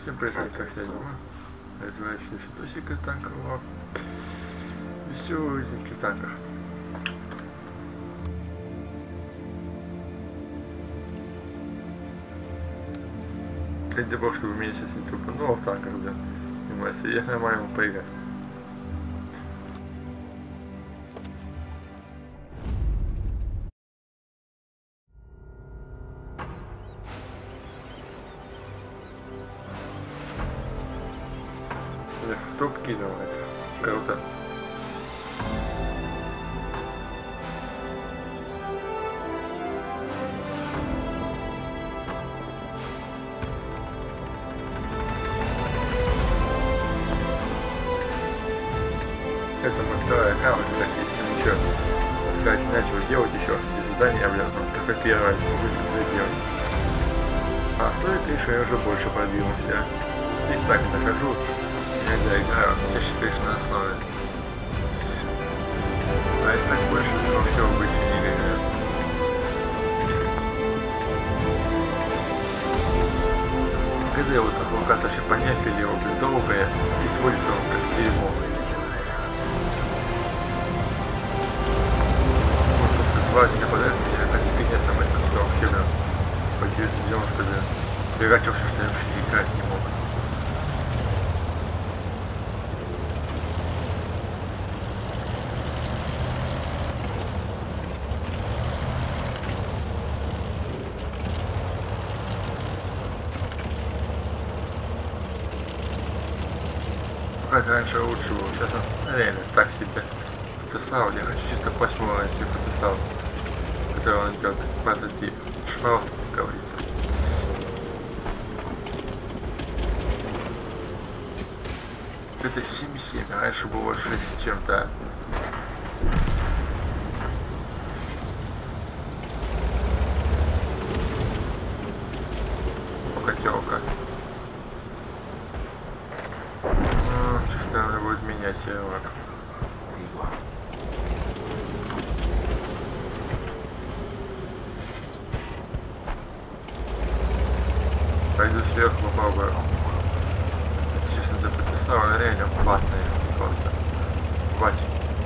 Всем привет, как сегодня мы развивающие видосик танков, веселые видики в танках. Я не думал, что у меня сейчас не тупануло в танках, да. Я нормально поиграю. В топ кинул это. Круто. Это мой второй аккаунт, кстати, если ничего сказать, начал делать еще без задания, блин, только первое попытка делать. А стоит лишь я уже больше продвинулся. Здесь так и нахожу. Я играю, я считаю, на основе. А если так больше, то все обычно не играю. Когда я вот такого карта вообще понять, или его долгое, и сводится он как дерьмо. Вот после 2 дня подряд меня так непонятно мысль, что вообще, блин, потерялся делом, что, блин, приготовился, что я вообще играть не мог. Как раньше лучше было, сейчас он реально так себе потесал, я хочу чисто посмотреть себе потесал, который он идет 20 шмалов, как говорится. Это 7,7, а раньше было 6 с чем-то. Покателка. Наверное, будет менять сервак. Пойду сверху попробую. Честно, это потесал, он реально платный просто. Хватит.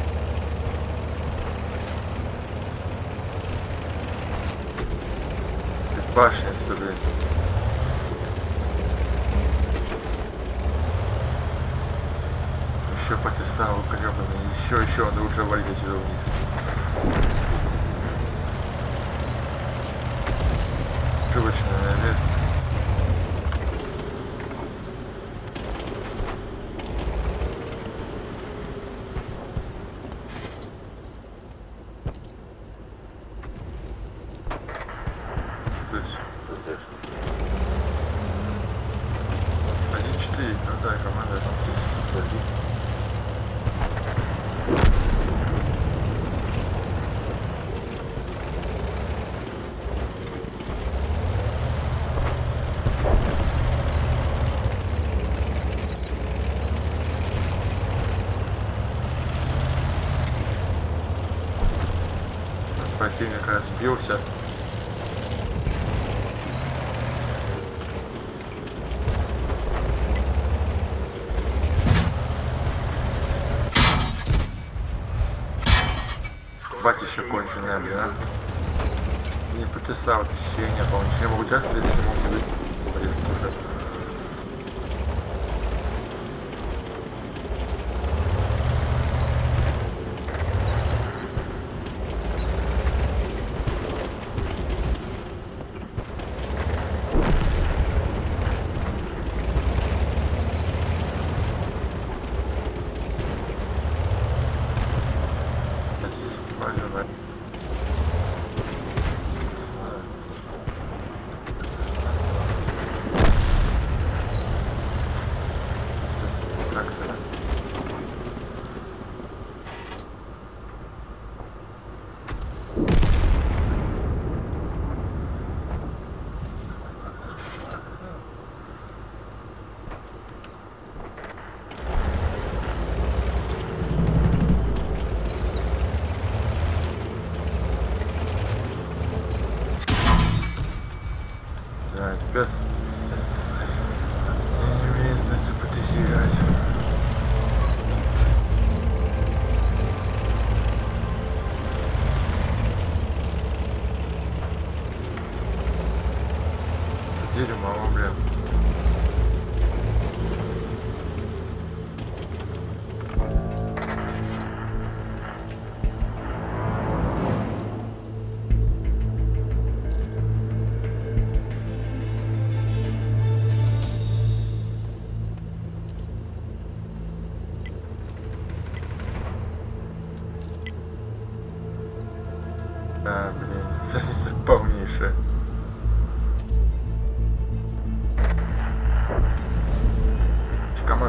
Башня, что, блин. Еще потесал, гребаный, еще, он лучше валить отсюда вниз. Привычная лес. Здесь. 1-4, крутая команда. Противник разбился. Батище конченая, блин, а? Не потесал, ощущение, по-моему, не могу участвовать, если могу быть.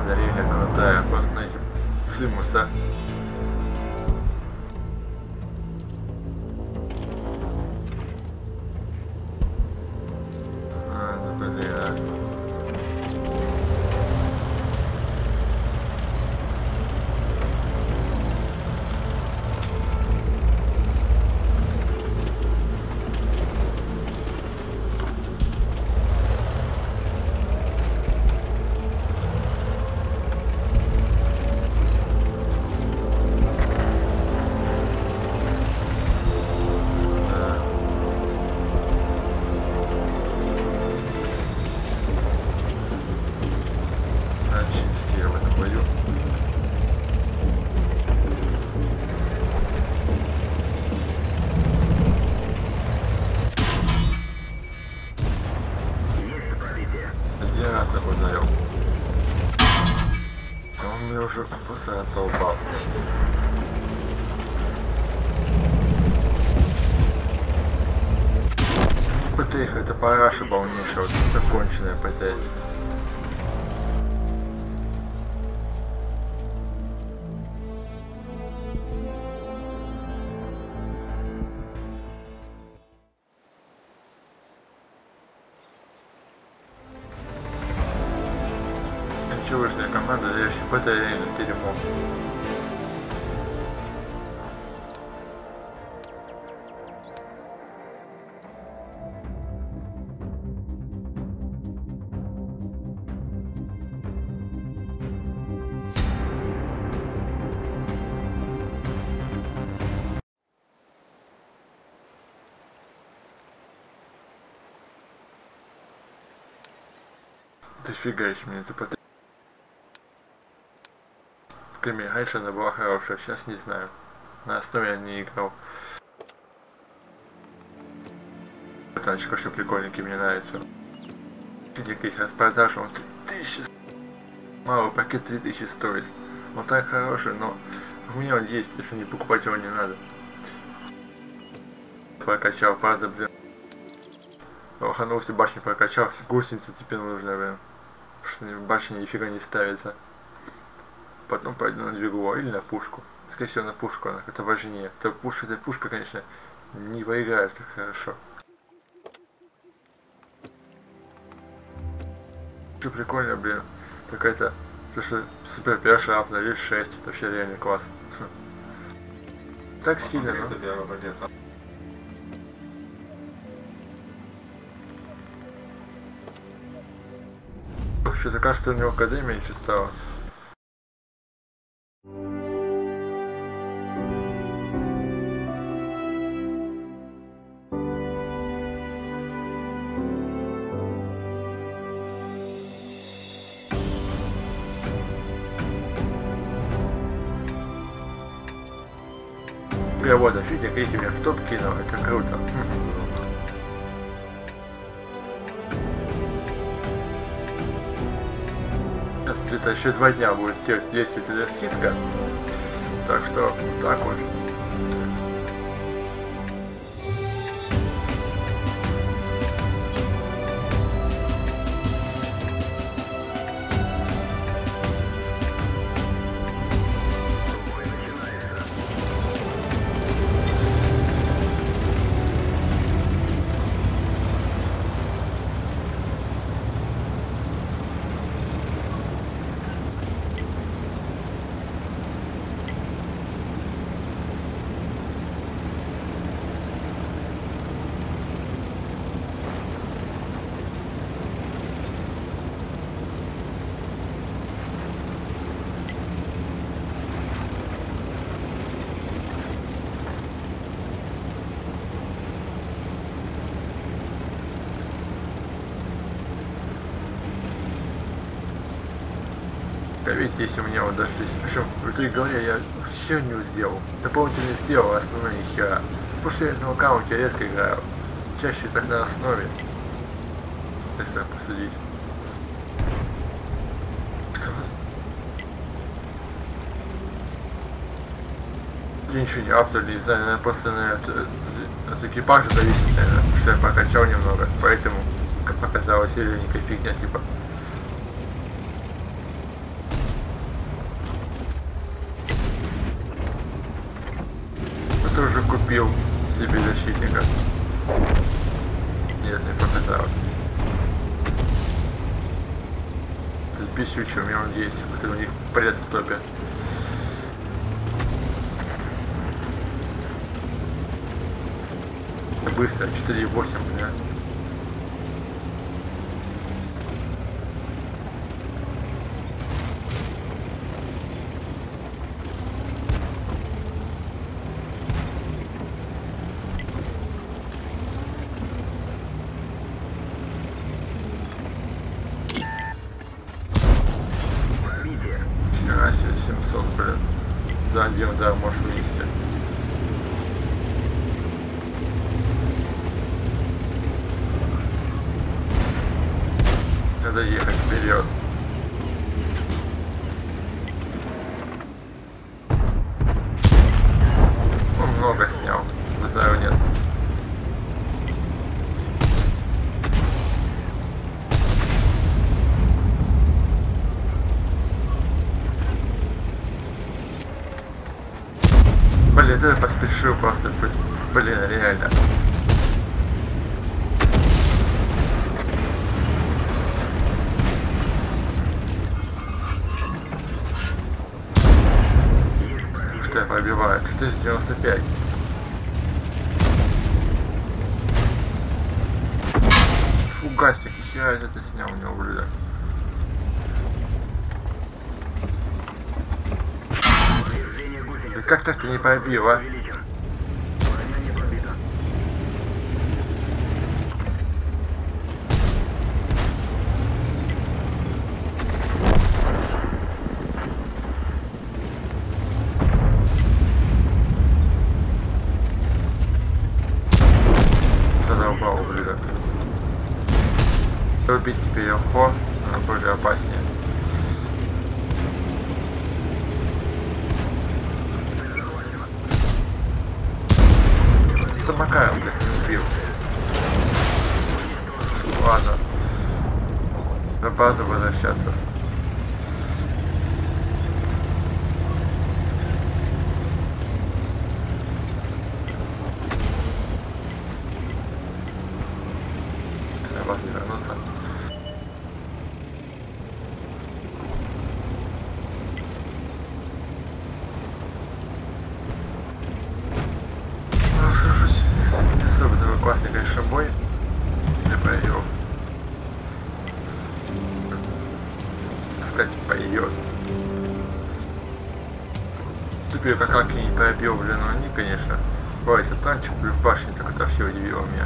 одарение крутая, просто найти Симуса. Просто раздолбал. ПТХ это параша полнейшая, вот законченная ПТХ. ЧВшная команда, дающая батарею на дерьмо. Ты фигаешь мне, ты потом. Раньше она была хорошая, сейчас не знаю. На основе я не играл. Танчик вообще прикольненький, мне нравится. Есть распродаж, он 3000. Мало, пакет 3000 стоит. Он так хороший, но у меня он есть, если не покупать его не надо. Прокачал, правда, блин. Лоханулся, башню прокачал, гусеница теперь нужна, блин. Потому что башня нифига не ставится. Потом пойду на двигло или на пушку. Скорее всего на пушку, она это важнее. Эта пушка, конечно, не поиграет так хорошо. Что прикольно, блин. Такая-то, то что супер перша ап на лишь 6, это вообще реально класс. Так сильно, но... Что-то кажется, у него КД меньше стало. Вот, видите, видите, меня в топ кинул, это круто. Сейчас где-то еще 2 дня будет действовать эта скидка. Так что, так вот. Видите, если у меня вот даже здесь, причем в этой игре я все не сделал, дополнительно сделал, а основной ни хера. Потому что я на аккаунте редко играю, чаще так на основе, если посудить. Ничего не апнули, не знаю, наверное, просто наверное, от экипажа зависит, наверное, потому что я прокачал немного, поэтому, как показалось, зелененькая фигня, типа. убил себе защитника. Нет, не показал. Это бесючий, у меня он есть. Это у них порез в топе. Быстро, 4,8, да? Вчера себе 700, блин. За один удар можешь вынести. Надо ехать вперед. Он много снял, базару нет. Блин, это поспешил просто, блин, реально. Что я пробиваю? 495. Фугасик, еще раз это снял у него, ублюдок. Да как так ты не пробил, а? Задолбал, ублюдок. Убить теперь легко, но более опаснее. За Макаром, блядь, не убил. Ладно. На базу возвращаться. На базу вернуться. Скажусь, не особо такой классный, конечно, бой для боев. Так сказать, пойдет. Теперь как раки не пробил, блин, но они, конечно. Бывает, танчик плюс башня, так это все удивило меня.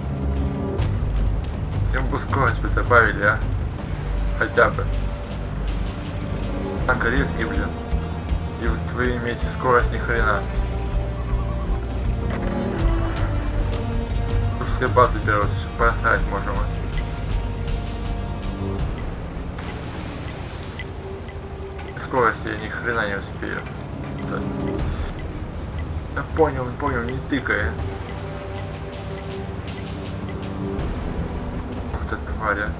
Всем бы скорость бы добавили, а? Хотя бы. Так редкий, блин. И вот вы имеете скорость ни хрена. Пускай базы берут, бросать можем. Скорости я ни хрена не успею. Да понял, не тыкай. Вот эта тварь, а.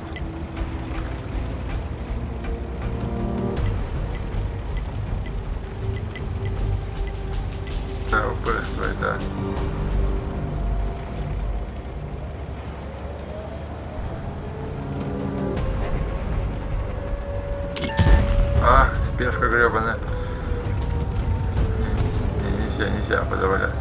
Да, упырствует, да. Ах, спешка гребаная. Нельзя подавляться.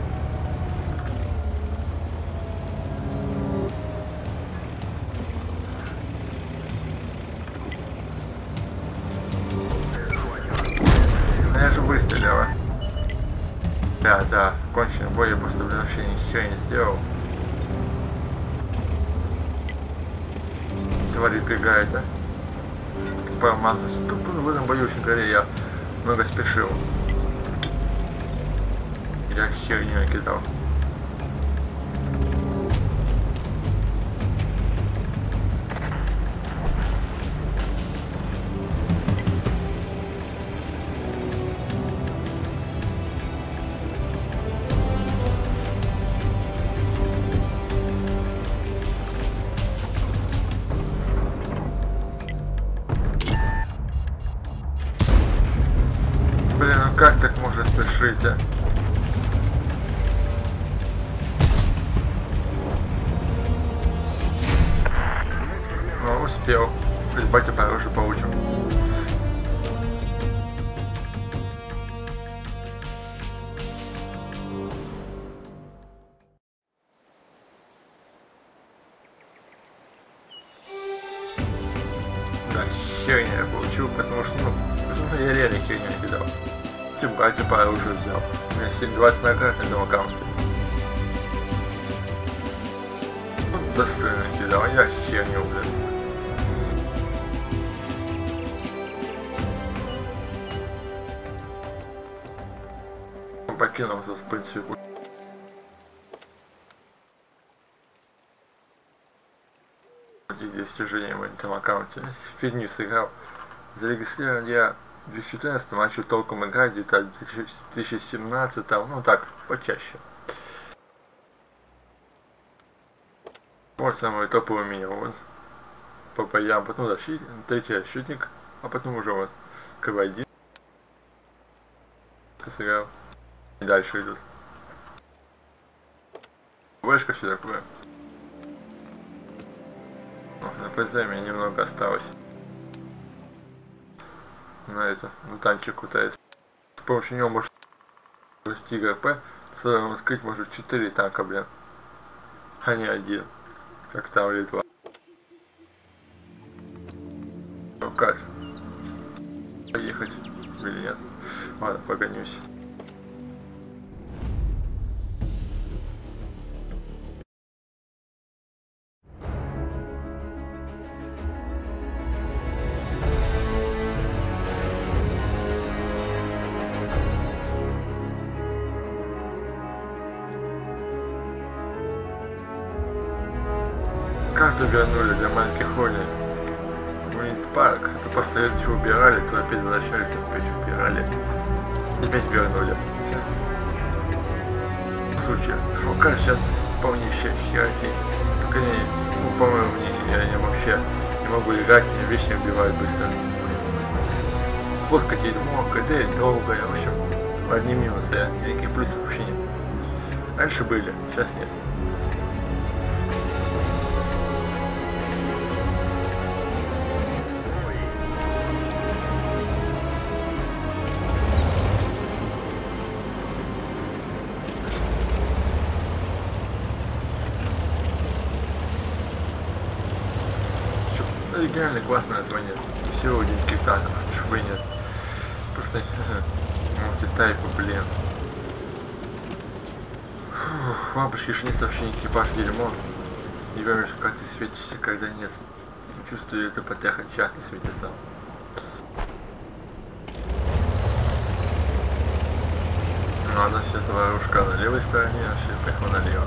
Я же выстрелила. Да, конченый бой, я просто вообще ничего не сделал. Тварь бегает, а? В этом бою, очень говоря, я много спешил. Я херню накидал. Блин, ну как так можно спешить, а? хотел. Плюс батя по оружию получим. Да, херня я получил, потому что, я реально херню кидал. Тем батя по оружию взял. У меня 720 наград на этом аккаунте. Достойно кидал, я херню, блин. Покинул тут, в принципе, достижения в этом аккаунте. Фигню сыграл. Зарегистрирован я в 2014, начал толком играть где-то в 2017, ну так, почаще. Вот самый топовый меня, вот. По боям, потом защитник, третий защитник, а потом уже вот КВ-1 сыграл. И дальше идут. Вышка все такое. На ПЗ мне немного осталось. На это, танчик кутает. С помощью него может вести ГП, сразу открыть может 4 танка, блин. А не один. Как там Литва. Указ. Поехать или нет? Ладно, погонюсь. Карту вернули для маленьких холей. Парк. Это просто ее убирали, то опять возвращали, то опять убирали. Опять вернули. В случае, ФК сейчас полнейшая херотень. Только не, по моему мнению, я вообще не могу играть, мне вещи убивают быстро. Фотка дерьмо, КД долгая, в общем, одни минусы, никаких плюсов вообще нет. Раньше были, сейчас нет. Оригинальный классное название. Всего единичных танков, чего и нет. Просто мультитайпы, блин. Фух, лампочки же нет, вообще не экипаж дерьмо. Не поймешь, как ты светишься, когда нет. Чувствую, это потяха часто светится. Ну, она сейчас вооружка на левой стороне, а сейчас поехала налево.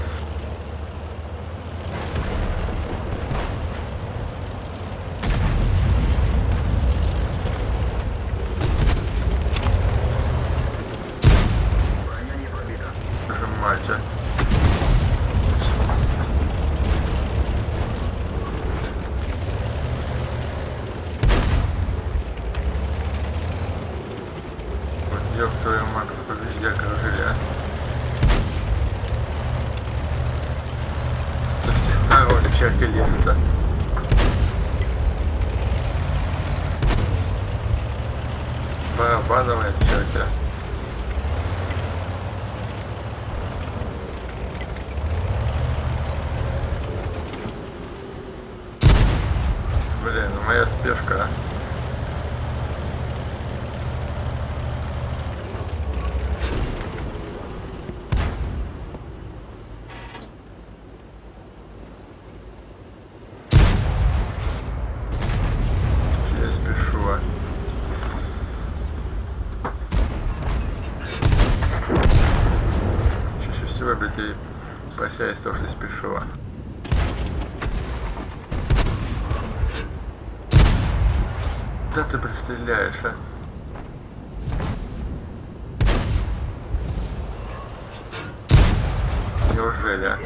Нажимайте. Вот ёб твою мать, везде окружили, а. Со всех сторон черти леса-то. Барабановая черти. Блин, ну моя спешка, а. Я спешу, а. Чаще всего, блядь, я опасаюсь того, что спешу, а. Куда ты представляешь, а? Неужели, а?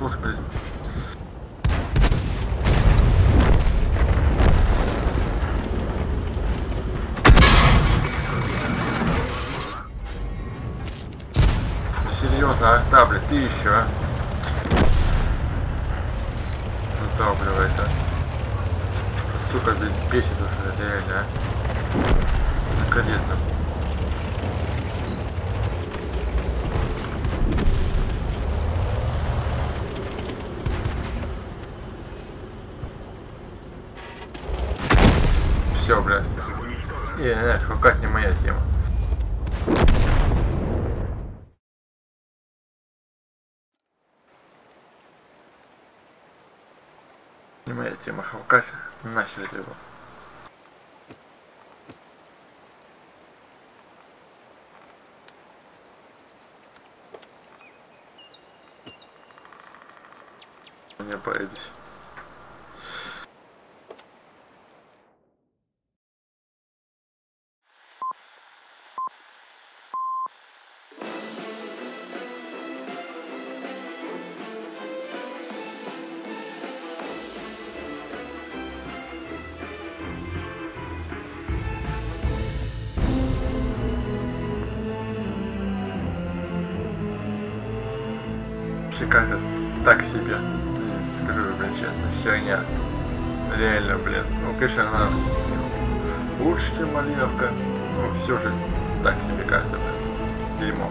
сфоткались. Серьезно, арта, блядь, ты еще, а? Задавливает, а? Сука, блядь, бесит уже, реально, а? Наконец-то. Все, блядь. Хукать не моя тема. Не моя тема, хукать нахер его. Не боитесь. Как-то так себе, скажу, блин, честно, херня. Реально, блин. Ну, конечно, она лучше, чем малиновка, но все же так себе кажется, блин. Дерьмо.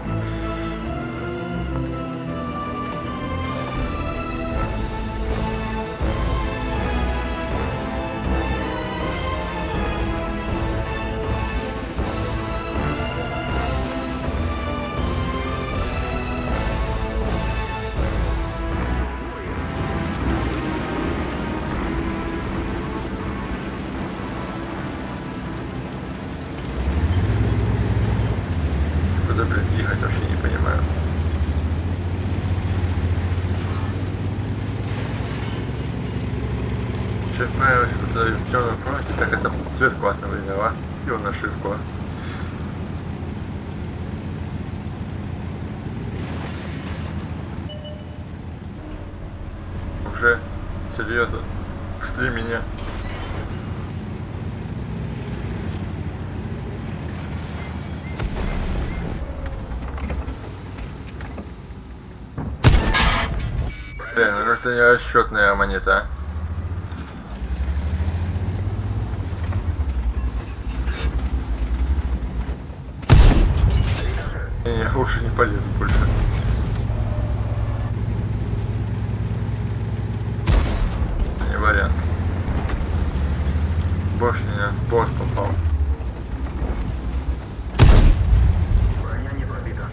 Куда, блин, ехать, вообще не понимаю. Сейчас понравилось, что в темном фронте, так это цвет классно выиграл, а? И он нашивку. Уже серьезно, быстрее меня. Блин, ну как-то нерасчетная монета. Не, лучше не полезу больше. Не вариант. Больше не в борт попал. Броня не пробита.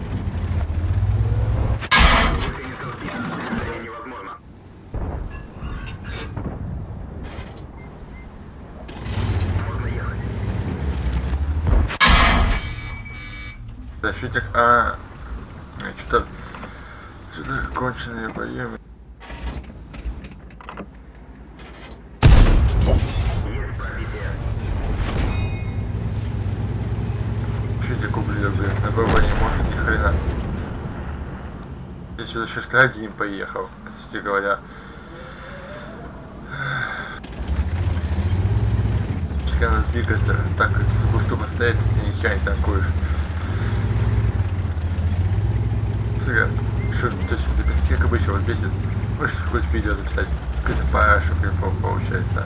Невозможно. Можно ехать. Защитник, что-то конченые бои. Есть пробитие. Защитник ублюдок, блин, на ББ не может ни хрена. Я сюда сейчас один поехал, по сути говоря. Если надо двигаться, так как с кустом стоять, ты ничего не танкуешь. Что, то есть записать, как обычно, вот бесит. Можешь хоть видео записать, какой-то параша прикол получается.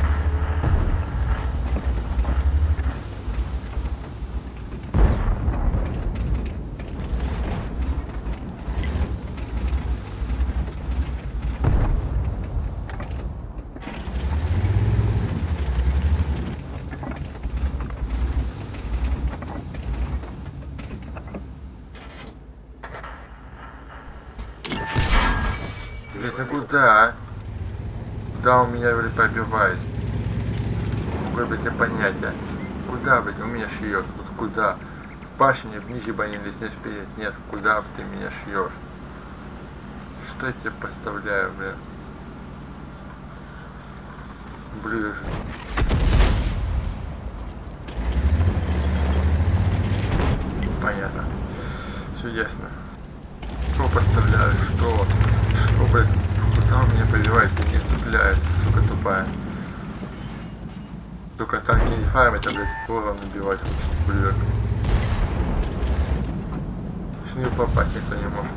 Блин, ну куда, а? Куда он меня, блин, пробивает? Какое, блядь, непонятие. Куда, блядь, он меня шьет? Вот куда? Башни ниже банились, не вперед. Нет, куда ты меня шьешь? Что я тебе поставляю, блин? Блин. Понятно. Все ясно. Что поставляю? Что? блядь, куда он меня поливает, не цепляет, сука тупая. Только танки не фармят, а, блядь, пором набивать, блядь. С нее попасть никто не может.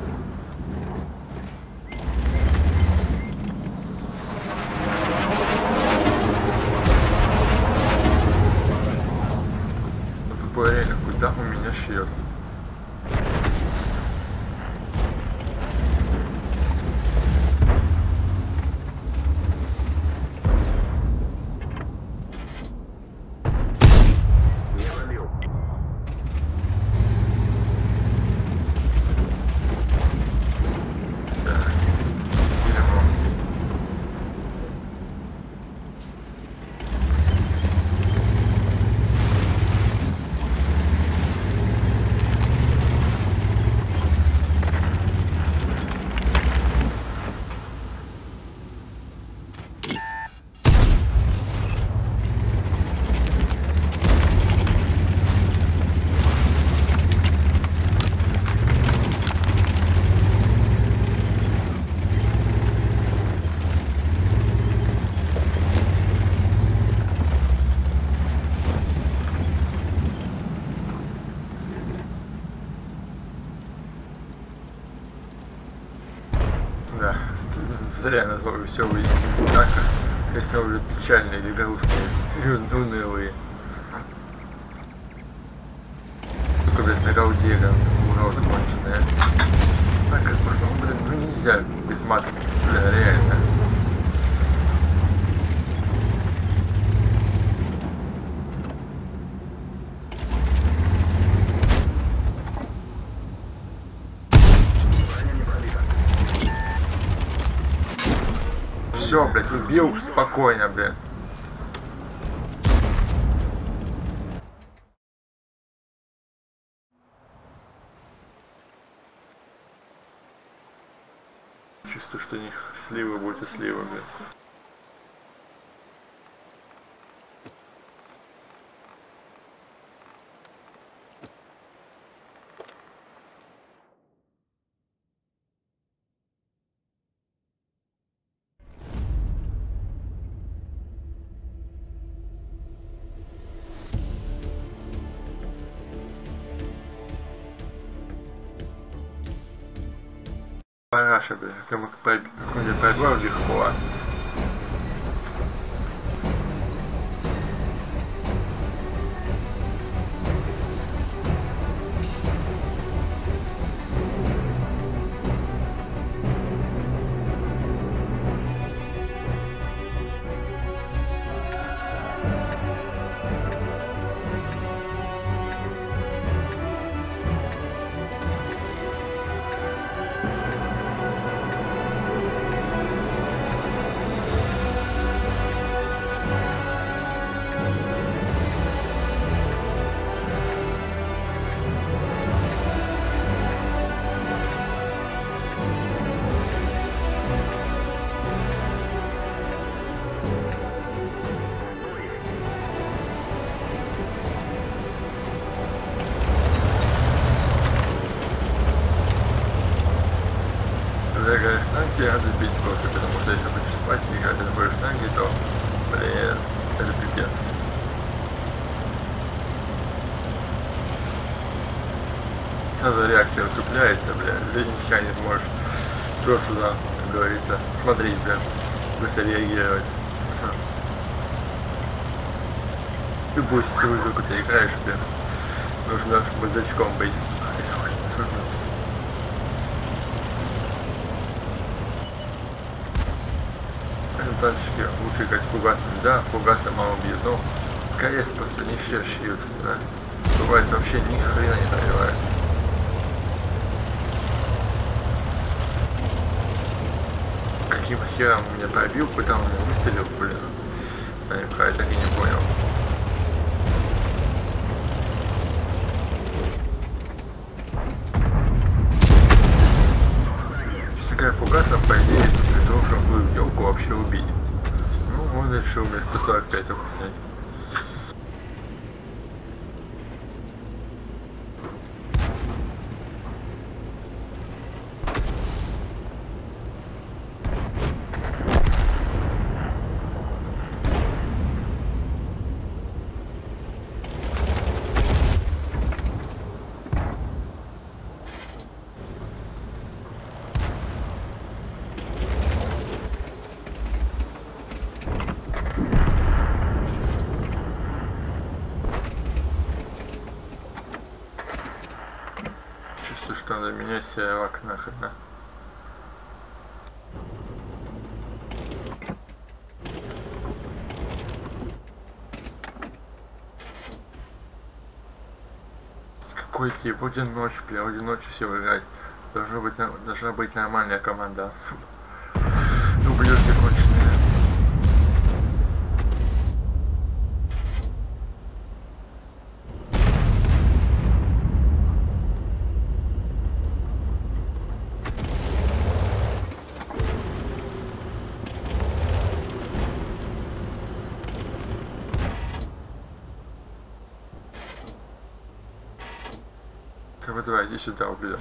Тупое реально, куда у меня щет? Да, зря назвал веселые так, если уже печальные или грустные, или унылые. Только, блядь, на голде, урод конченая. Так, как просто, блин, ну нельзя без матов, блин, реально. Все, блядь, убил спокойно, блядь. Чувствую, что не сливы будут и сливы, блядь. Параша, блядь, как он мне пробрал легко. Штанги надо бить просто, потому что если будешь спать и играть на более штанги, то, блин, это пипец. Сразу реакция утупляется, блин, ты ничего не сможешь просто, да, как говорится, смотреть, блин, быстро реагировать. Любую сетевую игру ты играешь, блин, нужно базачком быть. Танчики лучше играть фугасами, да, фугасы мало бьют, но КС просто не все шьют, да. Бывает вообще ни хрена не пробивает. Каким хером меня пробил, куда он меня выстрелил, блин. Я так и не понял. Такая фугасом, по идее, для того, чтобы елку вообще убить. Ну, он решил мне 145 только снять. надо менять сервак нахрен. Какой тип? Один ночь, бля, один ночь все играть. Должна быть нормальная команда. Ублюдки конченые. Давай, иди сюда, ублюдок.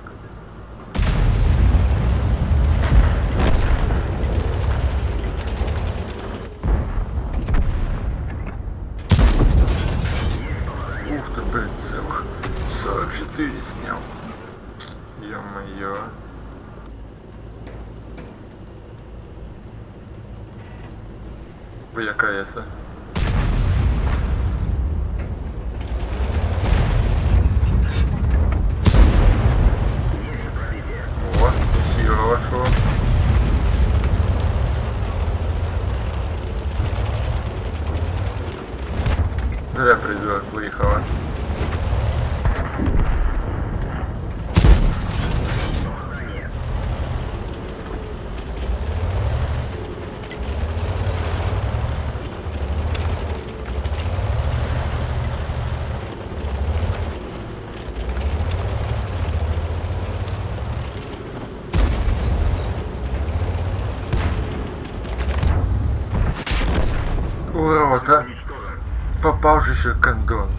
Ух ты, блин, целых 44 снял. Ё-моё. ВКС. Хорошо. Зря придурок выехала. Ура, да? Попал же еще кондон.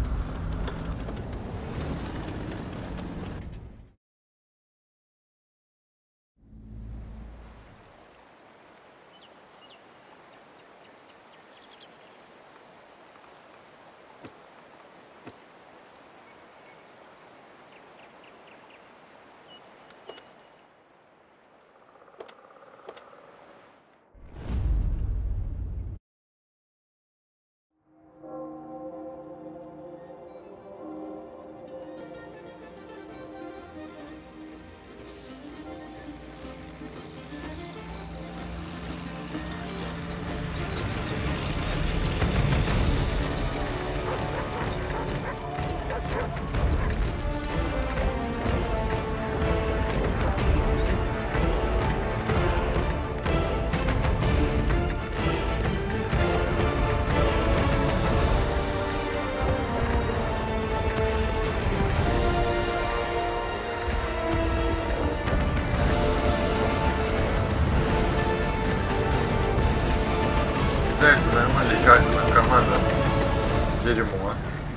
Да, это нормальная качественная команда. Дерьмо.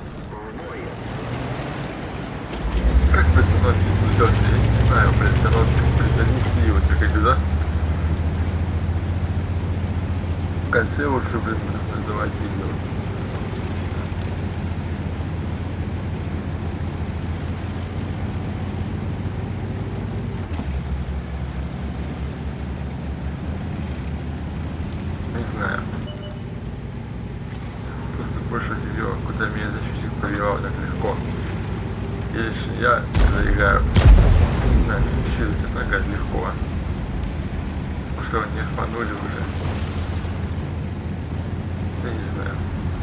Как бы это ночью ждёт? Я не знаю, блядь, принеси вот как да? В конце лучше, блин, называть видео. Не знаю. Просто больше видео, куда меня защитник повелал так легко. Если я заиграю, не знаю, чуть это нога легко. Потому что они обманули уже. Я не знаю.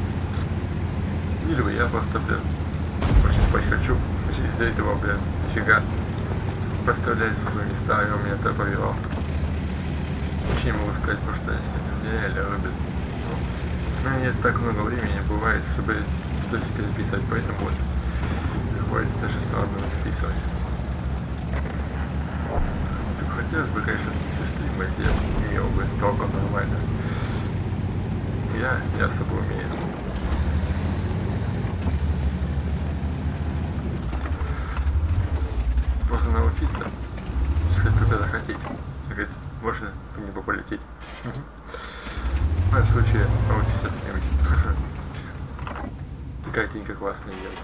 Или я просто, блин, очень спать хочу. Из-за этого, блин, нифига. Поставляю свои места, и он меня так повелал. Ничего не могу сказать, потому что они реально любят. У меня нет так много времени бывает, чтобы видосики записывать, поэтому вот приходится даже самому записывать. Хотелось бы, конечно, стримы, если я имел бы толком нормально. Я не особо умею. Просто научиться, если только захотеть. Как говорится, можно по небу полететь. В моем случае научиться стримить. И картинка классная делать.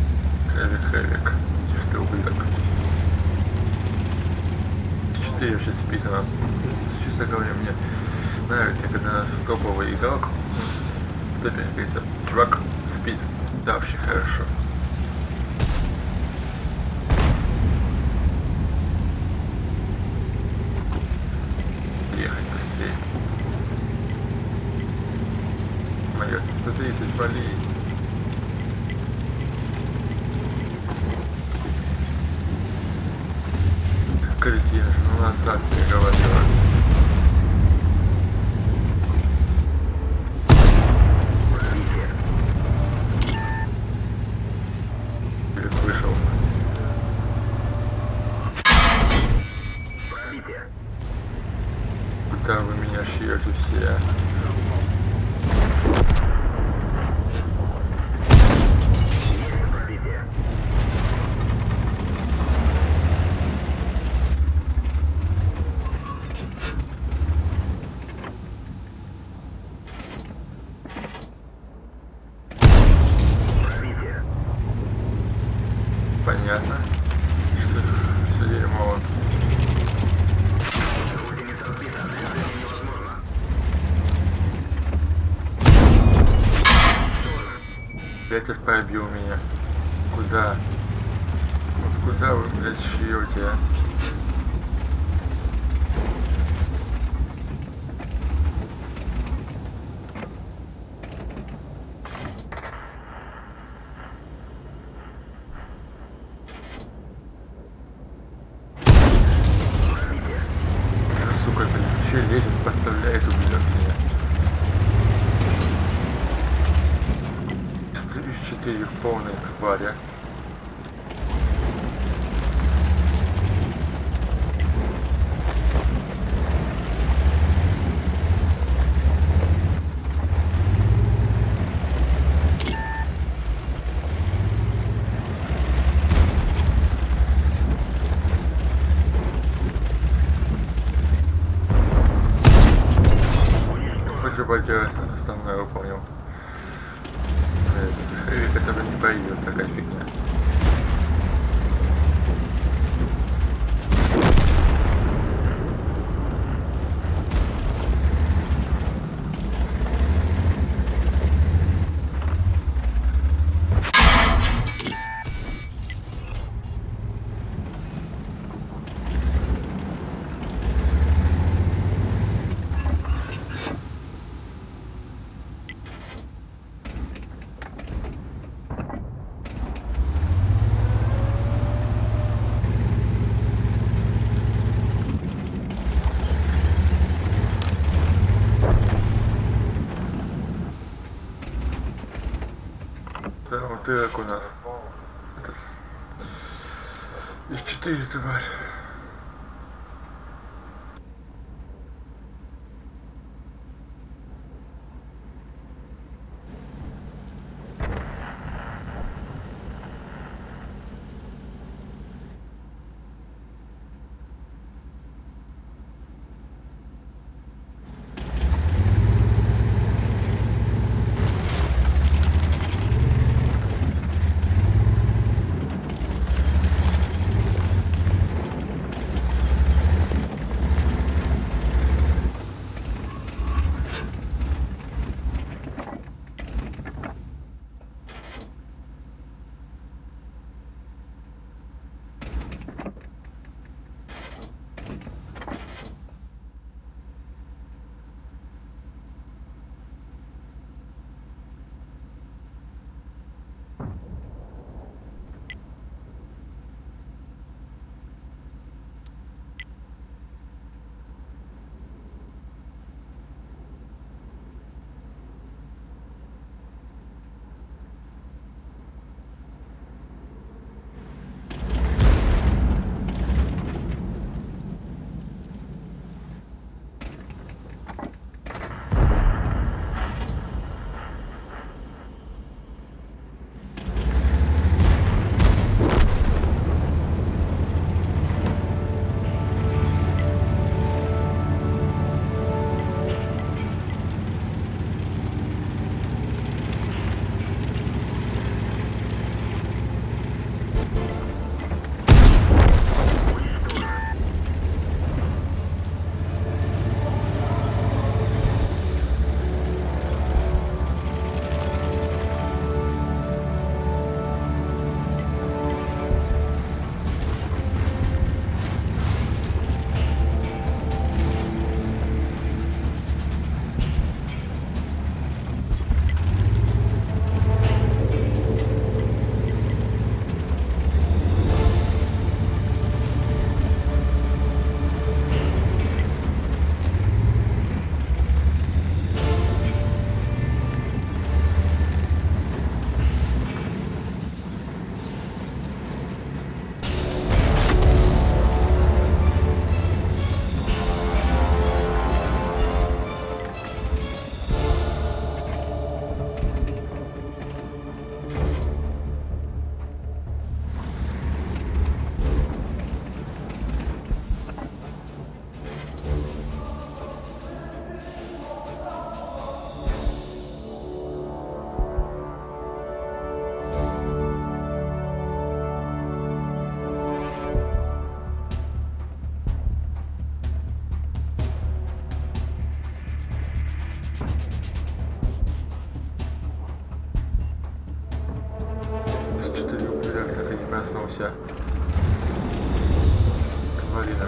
Хэвик, тих ты ублюдок. 4 в 6 знают, я когда наш топовый игрок, в топе, как говорится, чувак спит, да, вообще хорошо. Ехать быстрее. Молодец, 130 полей. Кретин, ну назад я говорила. Вышел. Куда вы меня шьете все? Понятно, что все дерьмо. Ветер побил меня. Куда? Вот куда вы, блядь, шьете, а? Сука, блин, вообще лезет, подставляет, убьет меня. 4 полные твари. Хочу потерять, основное выполнил. Хэвик это не пойдет, такая фигня. Да, вот как у нас. Этот. Их 4 тварь. С 4 ублюдок так и не проснулся. Кавалина.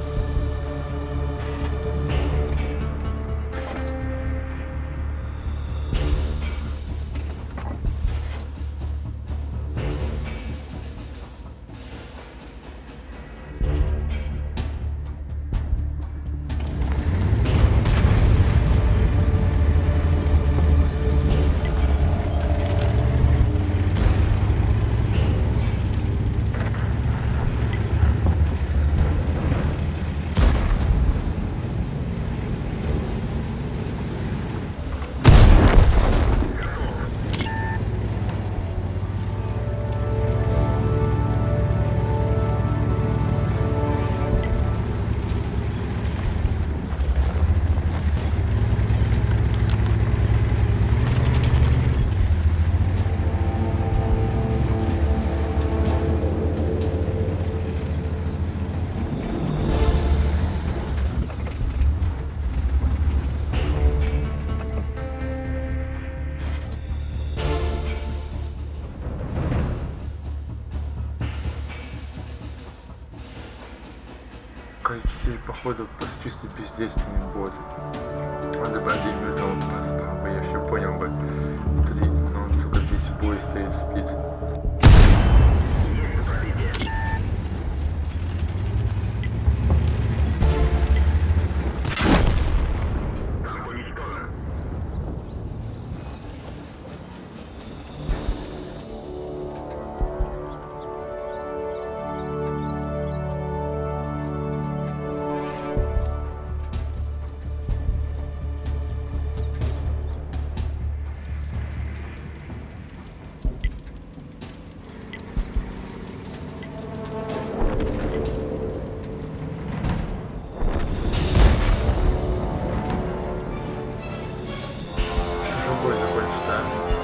Теперь походу просто чисто бездейственный бот. Надо бы один минут поспал бы, я еще понял бы. 3, но он, сука, весь бой стоит, спит. Есть пробитие. Танк уничтожен. Бой закончится.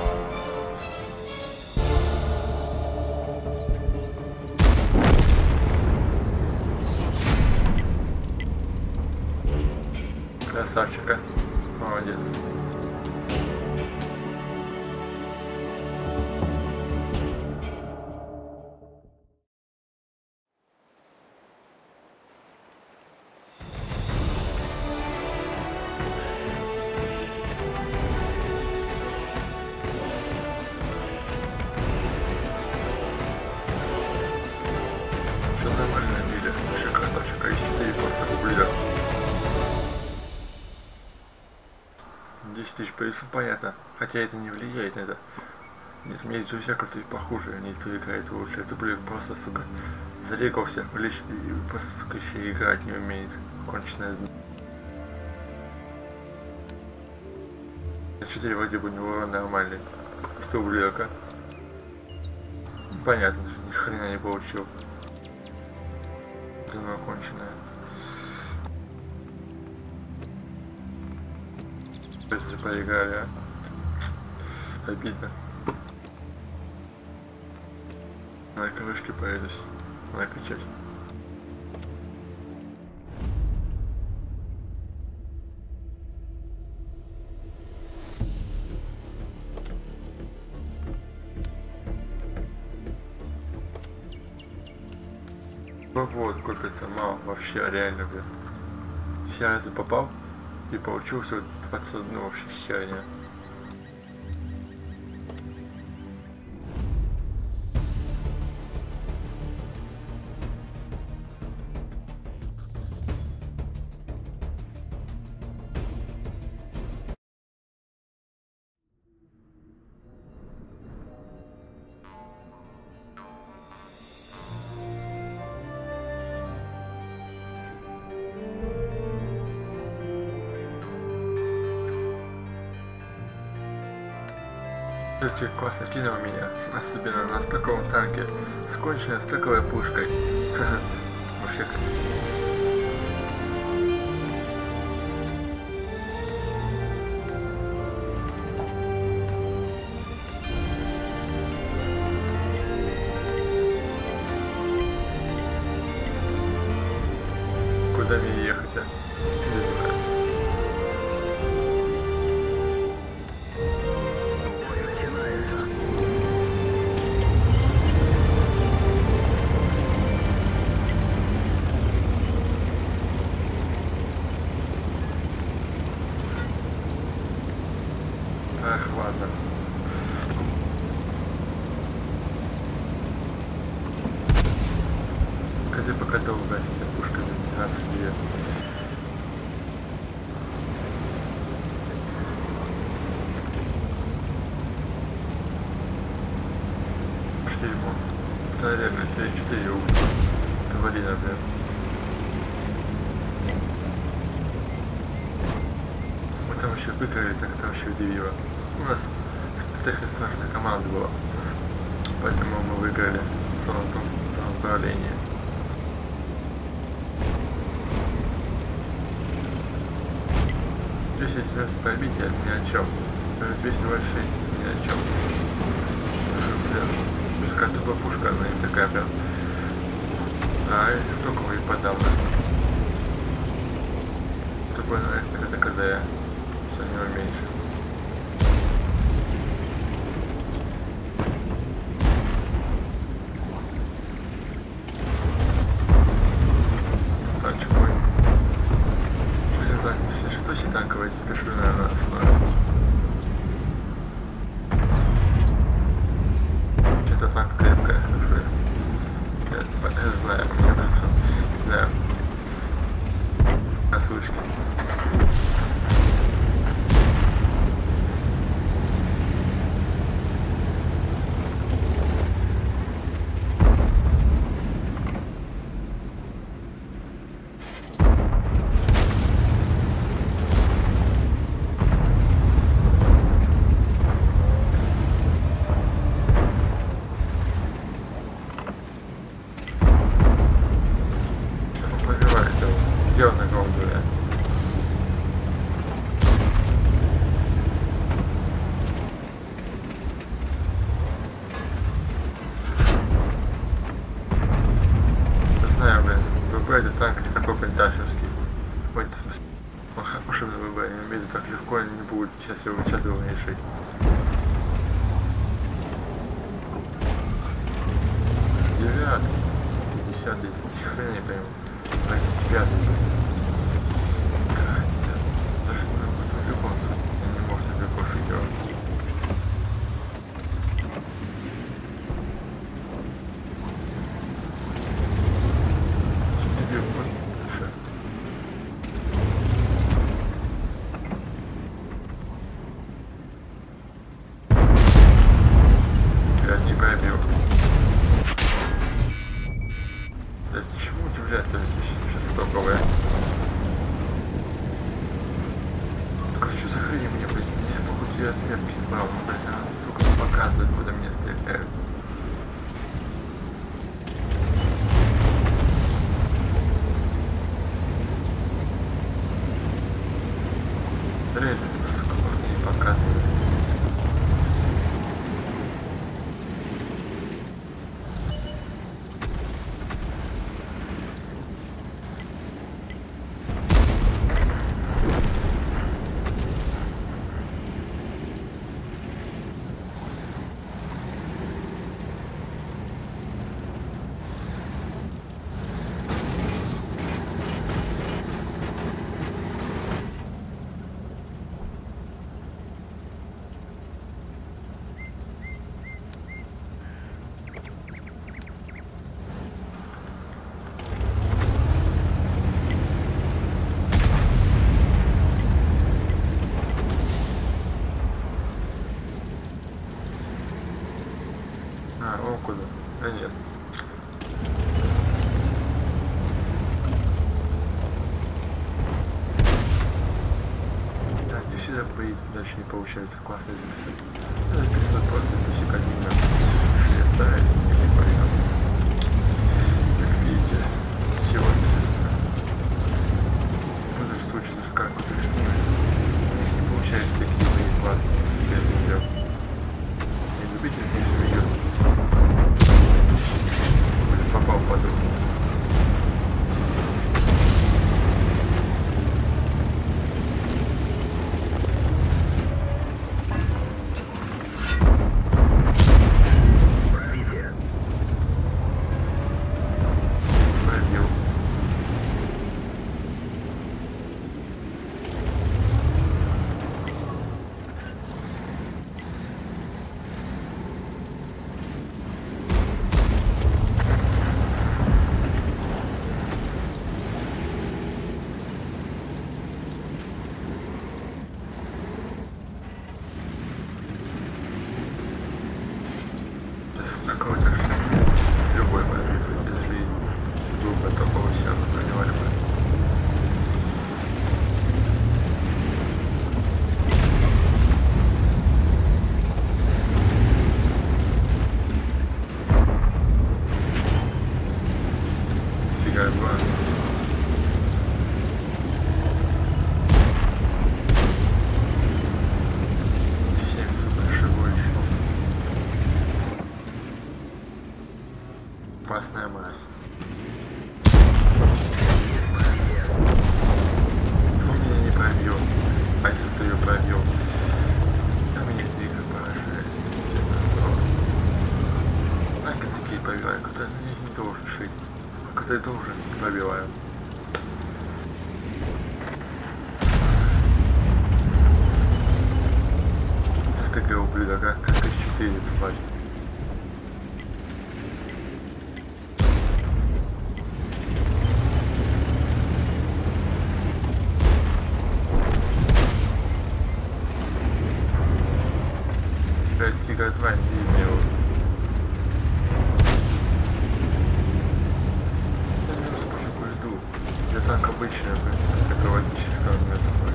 Красавчика. Молодец. Все нормально, Миля. Еще красавчика и 4 просто ублюдок. 10 тысяч поясов, понятно. Хотя это не влияет на это. Нет, у меня есть друзья, которые похуже, они то играют лучше. Это, блин, просто, сука, зарегался. И просто, сука, еще играть не умеет. Конченая. 4 вроде бы у него нормальный. 100 ублюдка. Понятно, ни хрена не получил. Заново конченая. Быстро поиграли, а? Обидно. На крышке поедусь. Надо качать. Вот, сколько-то мало вообще, реально, блин. Все разы попал и получил всего 21 вообще херня. Слушайте, классно кинул меня, особенно на таком танке, с конченной стаковой пушкой. Мужик. Куда мне ехать, а? Не знаю. Ах, ладно. Когда пока долго с тем пушками нас бьет. Пошли ему. Наверное, через 4 убить. Твали, например. Мы там еще выиграли, так это вообще удивило. У нас техносложная команда была. Поэтому мы выиграли в том направлении. Здесь есть место пробития, это ни о чем. 226, ни о чем. Какая тупая пушка, она не такая прям. А стоковый подавно. Тупой навестник это когда я все не меньше. Танковые спешу, наверное, основе. Что-то танк крепкая, скажу. Я знаю, не знаю. Ослышки. Это танк не такой пенташевский. Вот смысл. Ушибный ВБ, не умеет так легко, не будет. Сейчас его вычатывал решить. Девятый, 10-й, ни хрена не пойму. 25-й. Да, нет. Даже в любом случае не может далеко шить его. О, куда? А нет. Да, не всегда поедет, дальше не получается классно записать. Я записываю просто пусик один на если я стараюсь, не повинен. Как видите, сегодня. Ну, даже в случае, даже как вот не получается такие мои классные, я это делал. Не любитель, конечно, идет. Попал под руку. Пробитие. это уже пробиваем. Это такая ублюдок, как С4 тварь. Тигр тварь не видел. Я минус пофигу иду. Я так обычно, как проводничка у меня такой.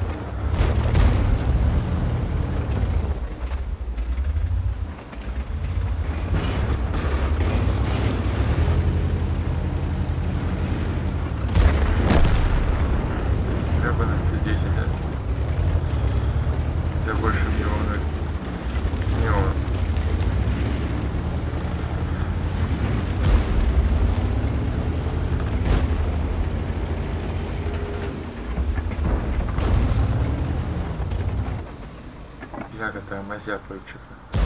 Я бы на C10, да? Я больше не волнует. Не он. Ягода мазяпает что-то.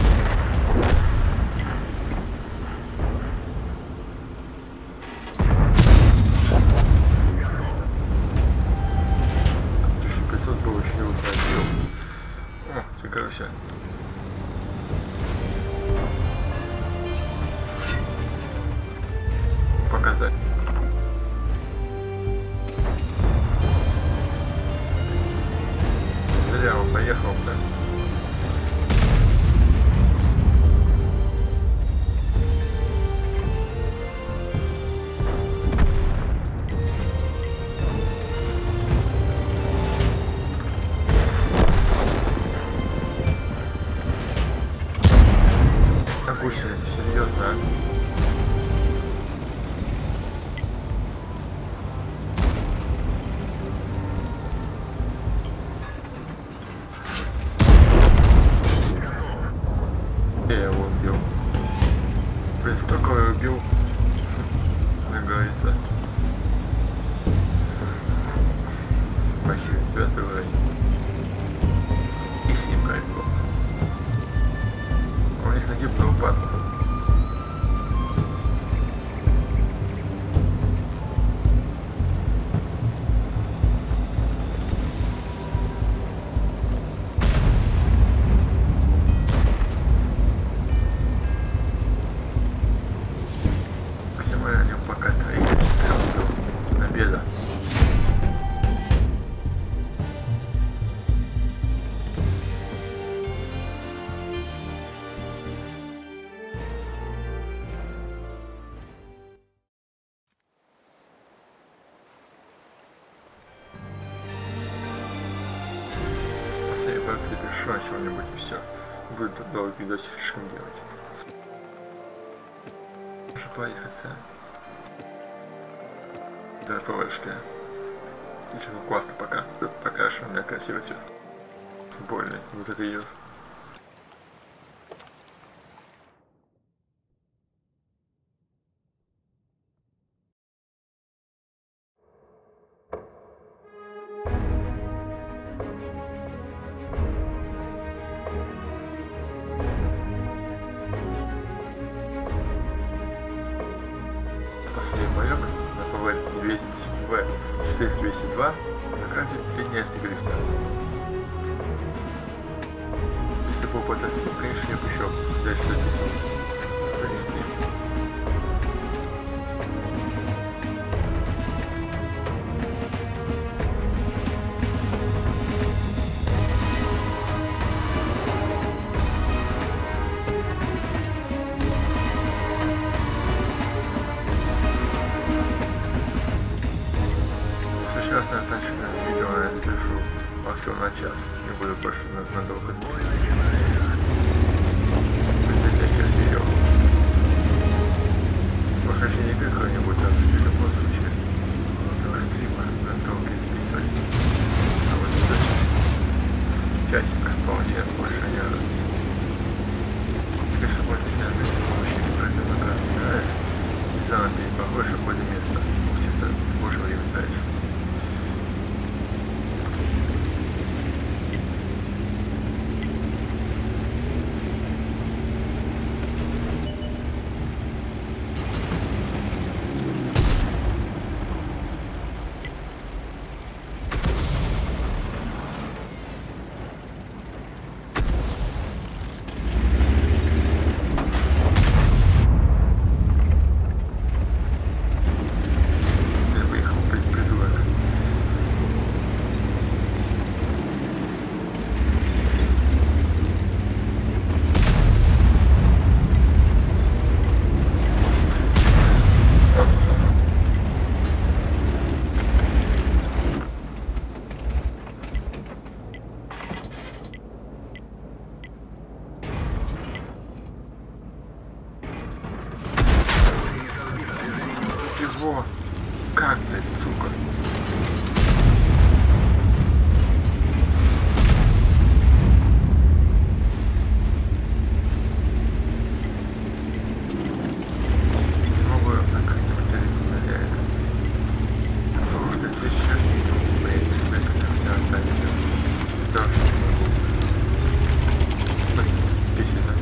Был еще не утратил. О, фигаруся. Показать. Зря он поехал-то. Гусеница, серьезно, а? Я его убил. Столько я убил, как говорится. Почти 5 уровень. И с ним кайфу. У них нагибный упад. Максимально пока 3 победа. Последний баг завершу на чего-нибудь и все. Будет долгий видосик слишком делать. Уже поехаться. Да, товарищка. Ничего, классно пока. Пока что у меня красивый цвет. Больно. Вот это идет. Последний боек на фаворите 202 на карте переднести грифта. Если бы по этой стрим, конечно, я бы еще дальше записывал. Это не стрим. Сейчас на начальное видео я запишу максимум на час, не буду больше надолго затягивать видео. Прохождение игры какой-нибудь там в любом случае. Только стрима надолго записывать. А вот задача. Часик вполне больше не надо. Конечно, будет не надо, очень правильно наказывать. И заново перепохож, а более место. Учиться больше времени дальше. Что? Как, блядь, сука? Не могу я так материться на это. Потому что здесь сейчас не могу поедать себя, как меня оставили. Да, что не могу. Бесит, да?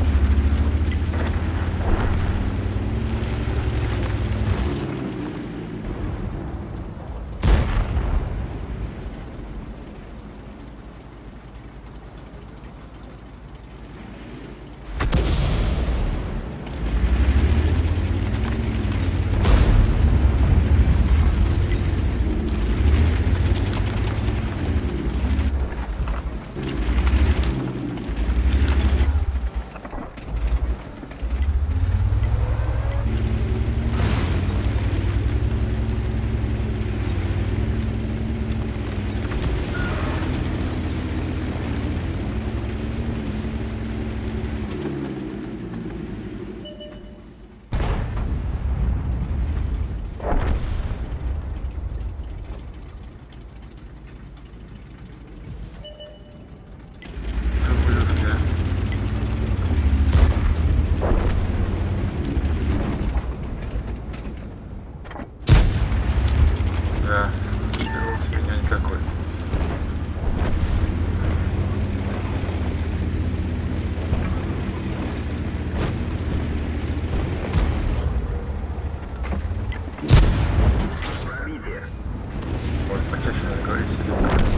Да, первого у меня никакой. Пробитие. Вот, почаще надо говорить себе.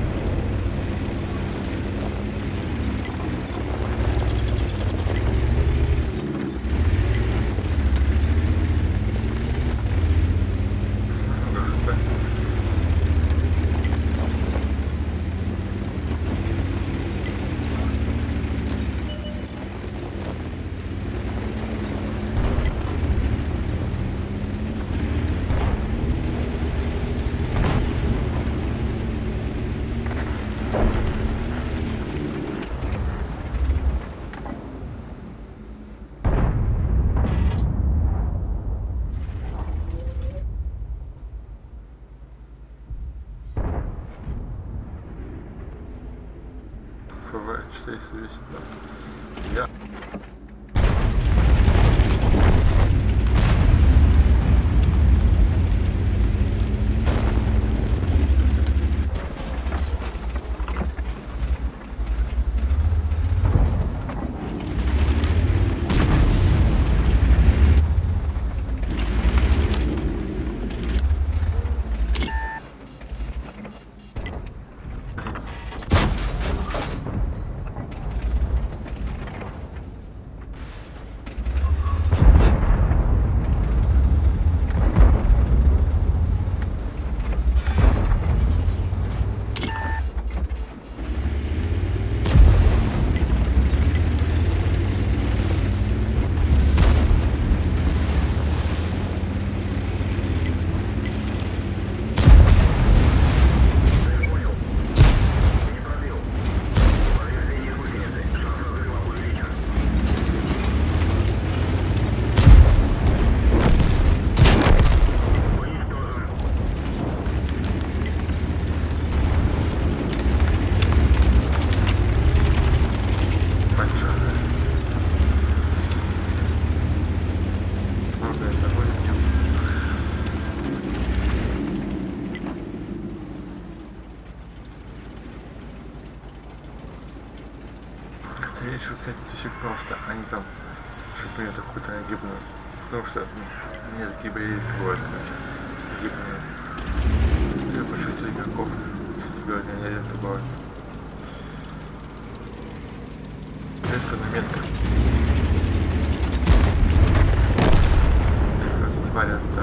ФВ 408. Я. Я решил, кстати, очень просто, они там, чтобы меня какую-то гибнут. Потому что мне такие боевики важны. Гибнут. Я большинство игроков, кстати говоря, не это бывает. Метка на метка. Тварят, да.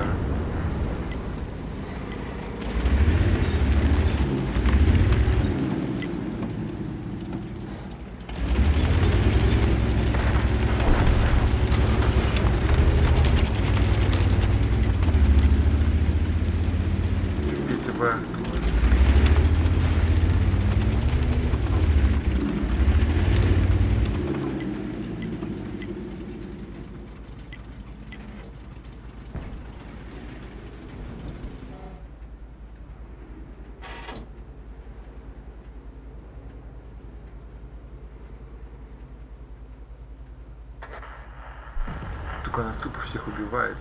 Сука, она тупо всех убивает.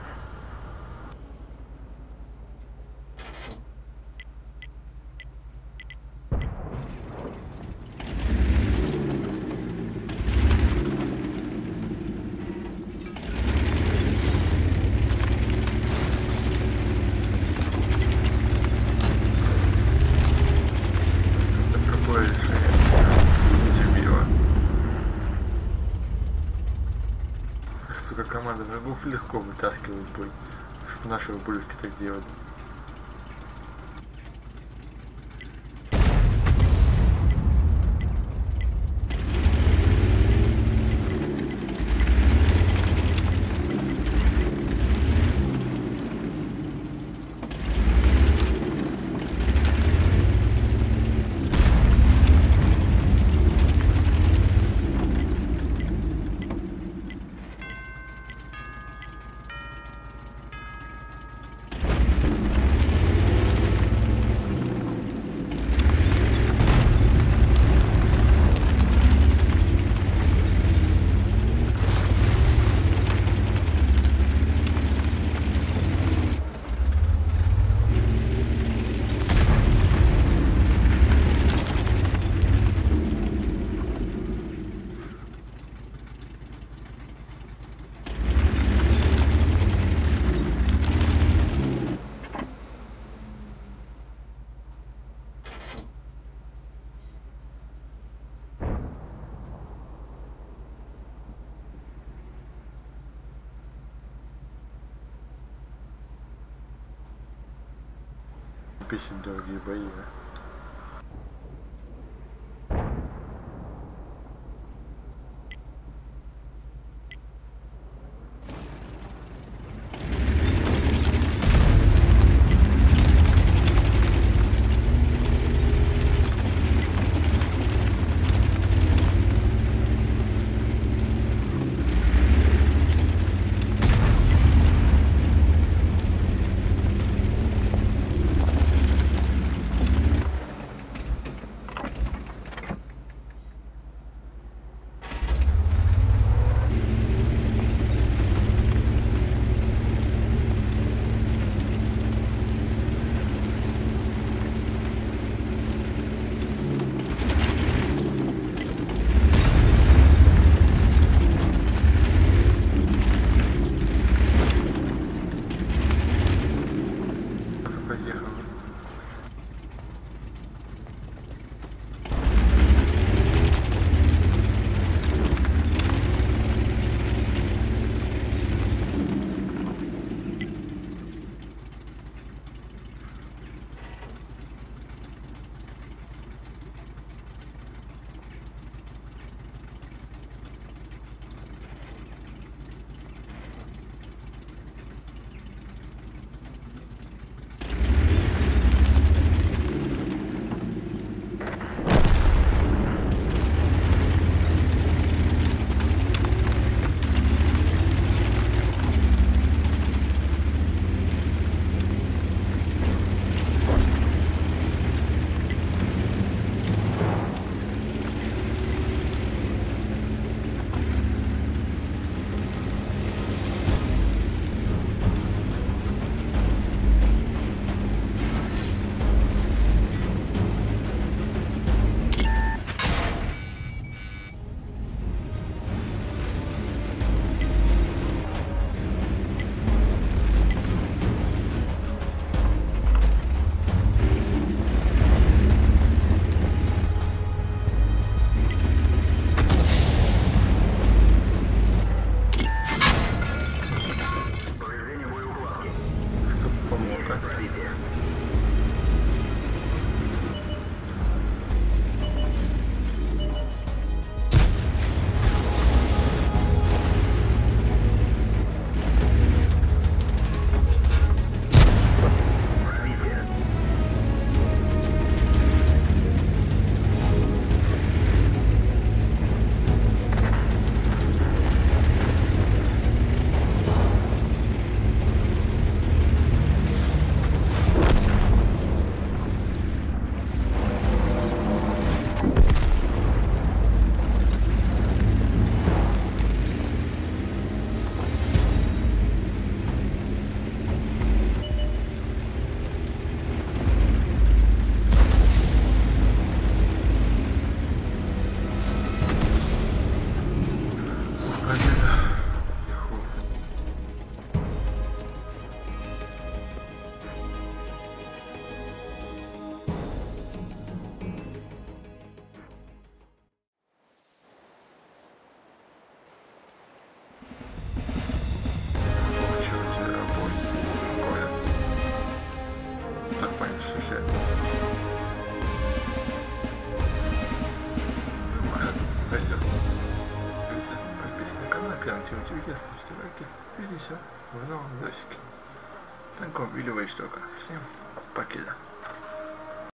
Команда врагов легко вытаскивает бой, чтобы наши ублюдки так делали. Песен долгие бои, да? Гляньте, интересно, что таки. Видите, в новом досике. Таком видео и штука. Всем покеда.